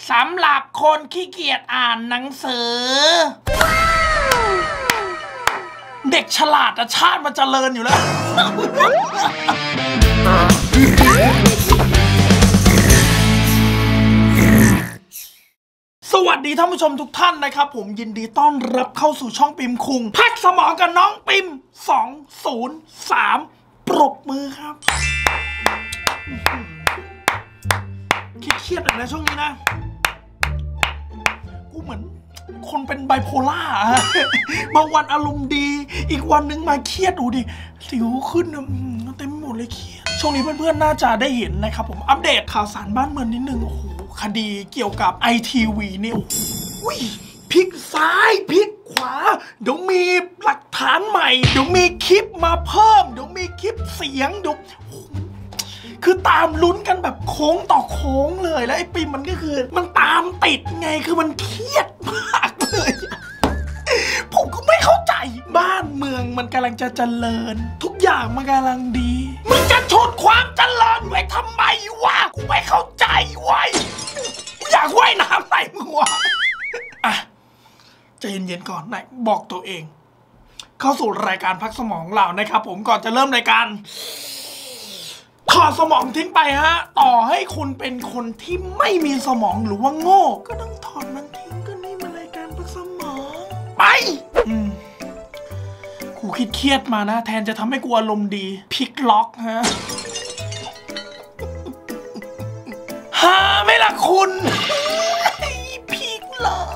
สำหรับคนขี้เกียจอ่านหนังสือเด็กฉลาดชาติมันเจริญอยู่แล้วสวัสดีท่านผู้ชมทุกท่านนะครับผมยินดีต้อนรับเข้าสู่ช่องปิมคุงพักสมองกับน้องปิม203ปรบมือครับเครียดๆนะช่วงนี้นะกูเหมือนคนเป็นไบโพล่าบางวันอารมณ์ดีอีกวันนึงมาเครียดดูดิสิวขึ้นเต็มหมดเลยเครียดช่วงนี้เพื่อนๆน่าจะได้เห็นนะครับผมอัปเดตข่าวสารบ้านเมืองนิดนึงโอ้โหคดีเกี่ยวกับ ITV นี่โอ้ยพลิกซ้ายพลิกขวาเดี๋ยวมีหลักฐานใหม่เดี๋ยวมีคลิปมาเพิ่มเดี๋ยวมีคลิปเสียงเดี๋ยวคือตามลุ้นกันแบบโค้งต่อโค้งเลยแล้วไอ้ปิมมันก็คือมันตามติดไงคือมันเครียดมากเลยผมก็ไม่เข้าใจบ้านเมืองมันกำลังจะเจริญทุกอย่างมันกำลังดีมึงจะฉุดความเจริญไว้ทำไมวะกูไม่เข้าใจไว้อยากว่ายน้ำไหนมึงวะอ่ะใจเย็นๆก่อนไหนบอกตัวเองเข้าสู่รายการพักสมองเรานะครับผมก่อนจะเริ่มรายการถอดสมองทิ้งไปฮะต่อให้คุณเป็นคนที่ไม่มีสมองหรือว่าโง่ก็ต้องถอดมันทิ้งก็นี่มันรายการพักสมองไปกูเครียดมานะแทนจะทำให้กูอารมณ์ดีพลิกล็อกฮะหาไม่ละคุณพลิกล็อก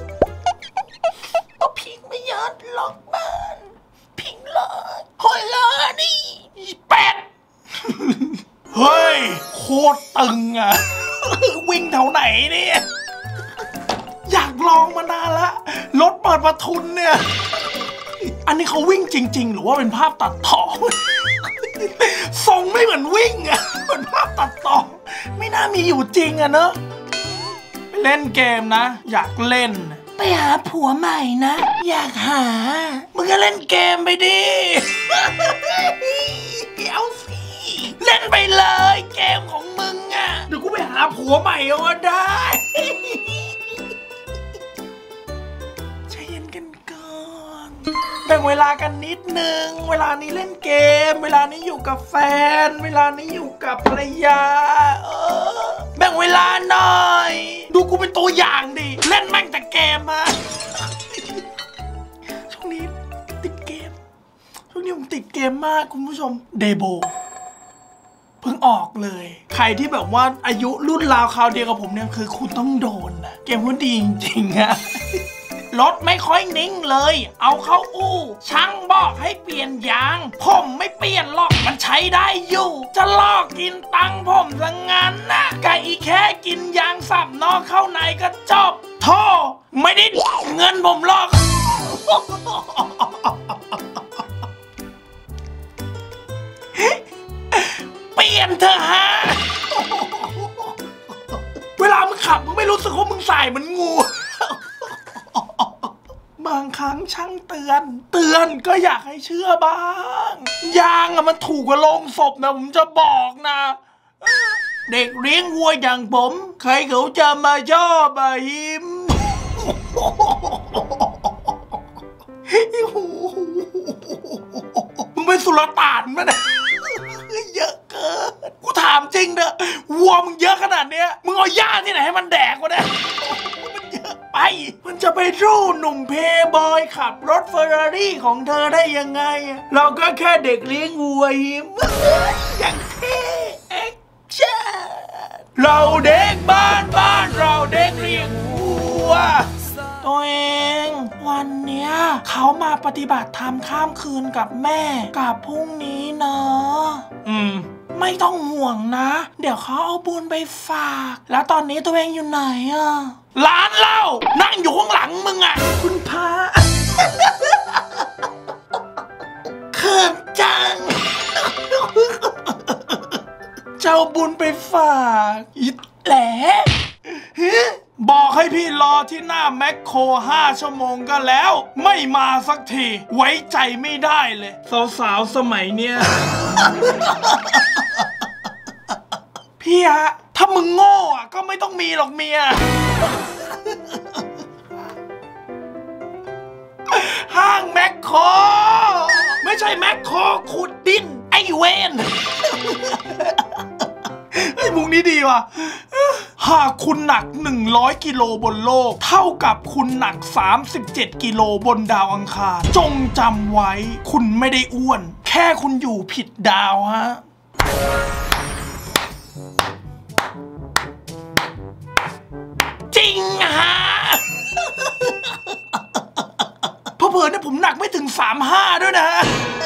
พลิกไม่ยอดล็อกบ้านพลิกล็อกหัวล้อนี่แปดเฮ้ยโคตรตึงอ่ะวิ่งแถวไหนเนี่ยอยากลองมานานละรถเปิดประทุนเนี่ยอันนี้เขาวิ่งจริงๆหรือว่าเป็นภาพตัดต่อทรงไม่เหมือนวิ่งอ่ะเหมือนภาพตัดต่อไม่น่ามีอยู่จริงอ่ะเนอะไปเล่นเกมนะอยากเล่นไปหาผัวใหม่นะอยากหามึงก็เล่นเกมไปดิเอาสิเล่นไปเลยเกมของมึงอ่ะเดี๋ยวกูไปหาผัวใหม่ก็ได้ใจเย็นกันก่อนแบ่งเวลากันนิดนึงเวลานี้เล่นเกมเวลานี้อยู่กับแฟนเวลานี้อยู่กับภรรยาแบ่งเวลาหน่อยดูกูเป็นตัวอย่างดิเล่นแม่งแต่เกมมาช่วงนี้ติดเกมช่วงนี้ผมติดเกมมากคุณผู้ชมเดโบเพิ่งออกเลยใครที่แบบว่าอายุรุ่นราวคราวเดียวกับผมเนี่ยคือคุณต้องโดนนะเกมคุณดีจริงๆอะรถไม่ค่อยนิ่งเลยเอาเข้าอู่ช่างบอกให้เปลี่ยนยางผมไม่เปลี่ยนหรอกมันใช้ได้อยู่จะลอกกินตังค์ผมซะงั้นนะกะอีแค่กินยางสับนอกเข้าในก็จบโธ่ไม่ได้เงินผมหรอกเปลี่ยนเถอะฮะเวลามึงขับมึงไม่รู้สึกว่ามึงใส่เหมือนงูบางครั้งช่างเตือนก็อยากให้เชื่อบ้างยางอะมันถูกกว่าโลงศพนะผมจะบอกนะเด็กเลี้ยงวัวอย่างผมใครเขาจะมาชอบหิมมึงเป็นสุลต่านมั้ยเนี่ยเยอะเกินกูถามจริงเด้อวัวมึงเยอะขนาดเนี้ยมึงเอาหญ้าที่ไหนให้มันแดกวะเนี่ยมันเยอะไปมันจะไปสู้หนุ่มเพย์บอยขับรถเฟอร์รารี่ของเธอได้ยังไงเราก็แค่เด็กเลี้ยงวัวหิมอย่างเท่แอคชั่นเราเด็กบ้านเราเด็กเลี้ยงวัวตัวเองวันเนี้ยเขามาปฏิบัติธรรมข้ามคืนกับแม่กับพรุ่งนี้เนาะไม่ต้องห่วงนะเดี๋ยวเขาเอาบุญไปฝากแล้วตอนนี้ตัวเองอยู่ไหนอ่ะร้านเหล้านั่งอยู่ข้างหลังมึงอ่ะคุณพระเขินจังเจ้าบุญไปฝากอิดแหละบอกให้พี่รอที่หน้าแมคโคร5 ชั่วโมงก็แล้วไม่มาสักทีไว้ใจไม่ได้เลยสาวๆสมัยเนี้ยพี่ฮะถ้ามึงโง่อะก็ไม่ต้องมีหรอกเมียห้างแมคโครไม่ใช่แมคโครขุดดินไอเวนไอ้มุกนี้ดีว่ะหากคุณหนัก100 กิโลบนโลกเท่ากับคุณหนัก37 กิโลบนดาวอังคารจงจำไว้คุณไม่ได้อ้วนแค่คุณอยู่ผิดดาวฮะจริงฮะเพอเนี่ยผมหนักไม่ถึง35ด้วยนะ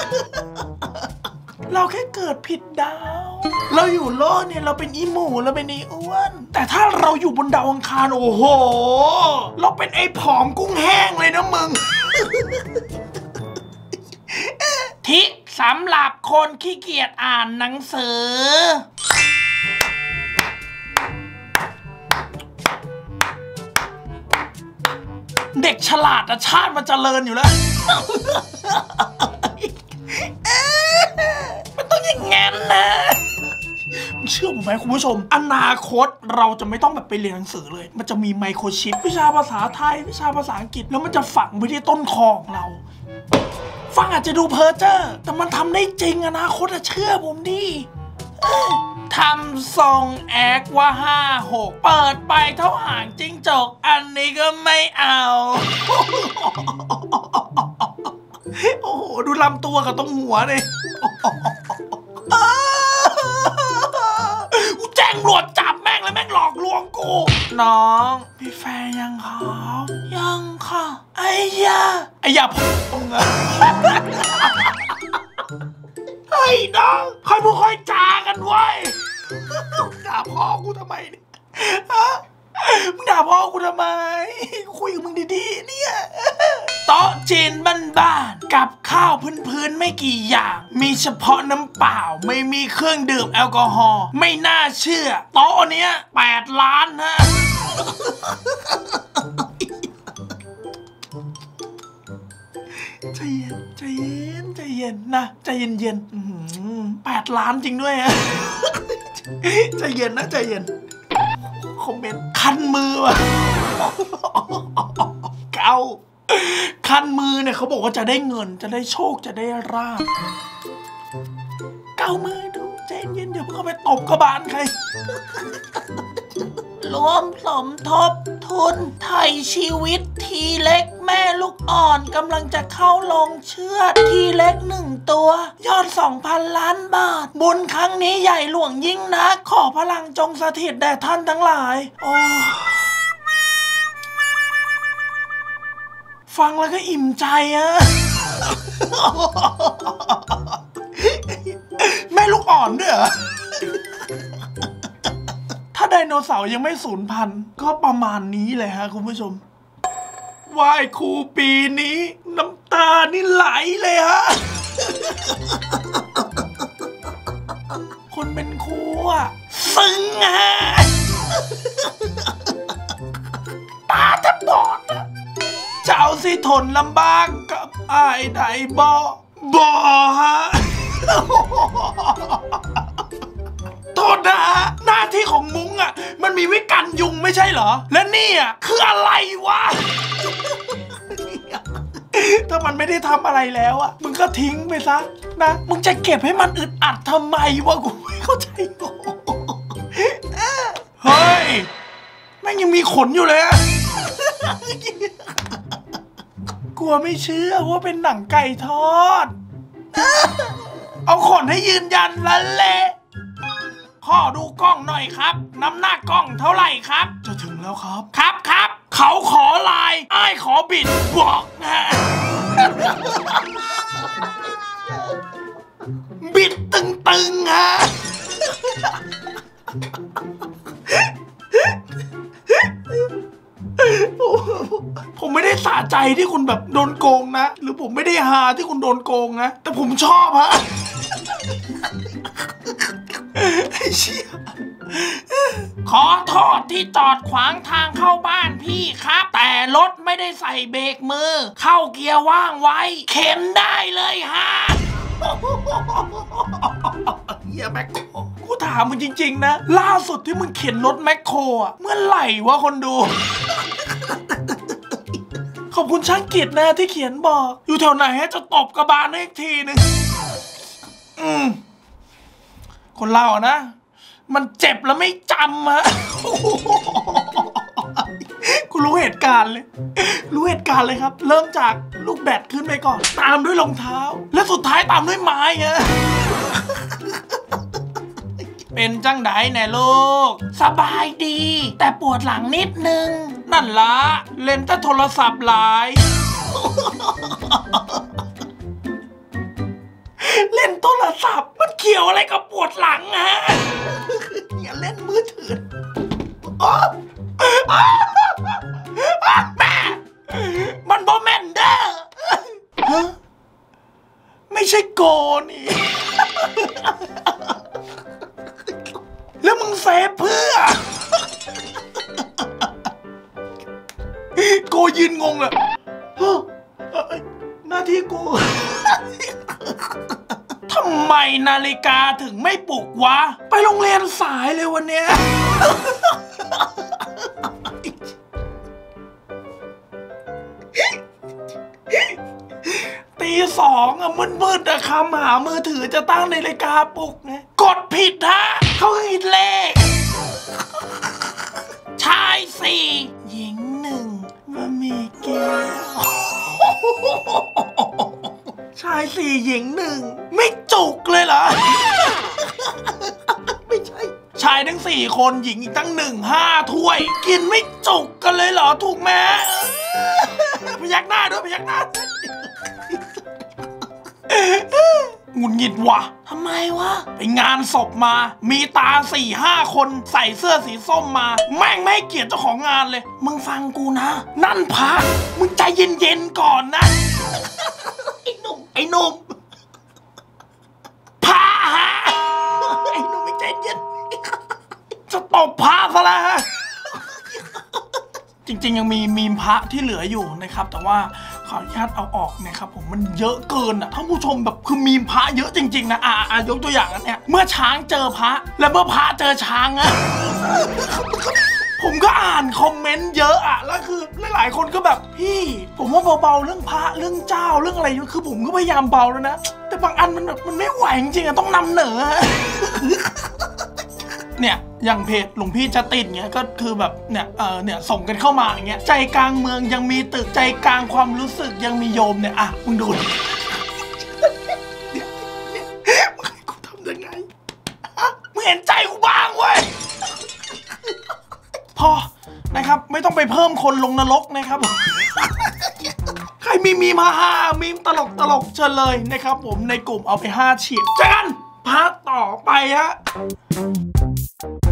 เราแค่เกิดผิดดาวเราอยู่โลกเนี่ยเราเป็นอีหมูเราเป็นอีอ้วนแต่ถ้าเราอยู่บนดาวอังคารโอ้โหเราเป็นไอ้ผอมกุ้งแห้งเลยนะมึงทิสำหรับคนขี้เกียจอ่านหนังสือเด็กฉลาดอะชาติมันเจริญอยู่แล้วมันต้องอย่างงั้นนะเชื่อผมไหมคุณผู้ชมอนาคตเราจะไม่ต้องแบบไปเรียนหนังสือเลยมันจะมีไมโครชิปวิชาภาษาไทยวิชาภาษาอังกฤษแล้วมันจะฝังไว้ที่ต้นคอของเราฟังอาจจะดูเพ้อเจ้อแต่มันทำได้จริงอนาคตอะเชื่อผมดิทำทรงแอกว่า56เปิดไปเท่าหางจิ้งจกอันนี้ก็ไม่เอาโอ้โหดูลำตัวกับตรงหัวเลยกูแจ้งตำรวจจับแม่งแล้วแม่งหลอกลวงกูน้องพี่แฟนยังครับยังค่ะไอ้ยาพ่งอะเฮ้ยน้องค่อยพูดค่อยจากันไว้ด่าพ่อกูทำไมเนี่ยมึงด่าพ่อกูทำไมคุยกับมึงดีๆเนี่ยโต๊ะจีนบ้านๆกับข้าวพื้นๆไม่กี่อย่างมีเฉพาะน้ำเปล่าไม่มีเครื่องดื่มแอลกอฮอล์ไม่น่าเชื่อโต๊ะเนี้ย8 ล้านฮะใจเย็นนะใจเย็น8 ล้านจริงด้วยฮะใจเย็นนะใจเย็นคอมเมนต์คันมือว่ะเกาคันมือเนี่ยเขาบอกว่าจะได้เงินจะได้โชคจะได้ราบเกามือดูใจเย็นเดี๋ยวเพิ่งเอาไปตบกระบาลใครรวมสมทบทุนไถ่ชีวิตทีเล็กแม่ลูกอ่อนกำลังจะเข้าลงเชือดทีเล็ก1 ตัวยอด 2,000 ล้านบาทบุญครั้งนี้ใหญ่หลวงยิ่งนักขอพลังจงสถิตแด่ท่านทั้งหลายโอ้ฟังแล้วก็อิ่มใจอะแม่ลูกอ่อนด้วยเหรอถ้าไดโนเสาร์ยังไม่สูญพันธุ์ก็ประมาณนี้เลยฮะคุณผู้ชมไหว้ครูปีนี้น้ำตานี่ไหลเลยฮะคนเป็นครูอะซึ้งฮะตาจะบอดอะเจ้าสิทนลำบากกับไอ้ใดบอฮะโทษนะฮะหน้าที่ของมุ้งอ่ะมันมีไว้กันยุงไม่ใช่เหรอและนี่อ่ะคืออะไรวะถ้ามันไม่ได้ทำอะไรแล้วอ่ะมึงก็ทิ้งไปซะนะมึงจะเก็บให้มันอึดอัดทำไมวะกูไม่เข้าใจเฮ้ยแม่งยังมีขนอยู่เลยอะกลัวไม่เชื่อว่าเป็นหนังไก่ทอดเอาขนให้ยืนยันแล้วแหละขอดูกล้องหน่อยครับน้ำหน้ากล้องเท่าไหร่ครับจะถึงแล้วครับครับเขาขอไลน์อ้ายขอบิดบอกนะบิดตึงฮะผมไม่ได้สะใจที่คุณแบบโดนโกงนะหรือผมไม่ได้ฮาที่คุณโดนโกงนะแต่ผมชอบฮะขอโทษที่จอดขวางทางเข้าบ้านพี่ครับแต่รถไม่ได้ใส่เบรกมือเข้าเกียร์ว่างไว้เข็นได้เลยฮะเฮียแม็กกูถามมึงจริงๆนะล่าสุดที่มึงเข็นรถแมคโครอะเมื่อไหร่วะคนดู ขอบคุณช่างกิจนะที่เขียนบอกอยู่แถวไหนให้จะตบกระบาลให้อีกทีนึงคนเราอะนะมันเจ็บแล้วไม่จำอะกูรู้เหตุการณ์เลยครับเริ่มจากลูกแบดขึ้นไปก่อนตามด้วยรองเท้าและสุดท้ายตามด้วยไม้อะเป็นจังไดแน่ลูกสบายดีแต่ปวดหลังนิดนึงนั่นละเล่นแต่โทรศัพท์หลายเล่นโทรศัพท์มันเกี่ยวอะไรกับปวดหลังฮะอย่าเล่นมือถือแม่มันบอแมนเด้อไม่ใช่โกนี่แล้วมึงเซฟเพื่อโกยืนงงเลยหน้าที่กูทำไมนาฬิกาถึงไม่ปลุกวะไปโรงเรียนสายเลยวันเนี้ยตี 2อะมืดๆอะคำหามือถือจะตั้งนาฬิกาปลุกไงกดผิดฮะเขาคิดเลขชาย4หญิง1ว่ามีแก้วชาย4หญิง1ไม่จุกเลยเหรอไม่ใช่ชายทั้ง4คนหญิงอีกตั้ง5ถ้วยกินไม่จุกกันเลยเหรอถูกไหมพยักหน้าด้วยพยักหน้าหงุดหงิดวะทำไมวะไปงานศพมามีตา 4-5 คนใส่เสื้อสีส้มมาแม่งไม่ให้เกียรติเจ้าของงานเลยมึงฟังกูนะนั่นพระมึงใจเย็นๆก่อนนะไอ้หนุ่มพระฮะไอ้หนุ่มไม่ใจเย็นจะตบพระซะแล้วฮะจริงๆยังมีมีมพระที่เหลืออยู่นะครับแต่ว่าขออนุญาตเอาออกนะครับผมมันเยอะเกินอ่ะท่านผู้ชมแบบคือมีมพระเยอะจริงๆนะยกตัวอย่างนั้นเนี่ยเมื่อช้างเจอพระและเมื่อพระเจอช้างอะผมก็อ่านคอมเมนต์เยอะอะแล้วคือหลายๆคนก็แบบพี่ผมว่าเบาๆเรื่องพระเรื่องเจ้าเรื่องอะไรคือผมก็พยายามเบาแล้วนะแต่บางอันมันแบบมันไม่ไหวจริงๆอะต้องนำเหนือเนี่ยอย่างเพจหลวงพี่จะติดเงี้ยก็คือแบบเนี่ยส่งกันเข้ามาอย่างเงี้ยใจกลางเมืองยังมีตึกใจกลางความรู้สึกยังมีโยมเนี่ยอ่ะมึงดูเนี่ยมึงให้กูทำยังไงมึงเห็นใจกูบ้างเว้ยพอนะครับไม่ต้องไปเพิ่มคนลงนรกนะครับใครมีมามีตลกเชิญเลยนะครับผมในกลุ่มเอาไป5 เฉียดเจอกันพาร์ทต่อไปฮะ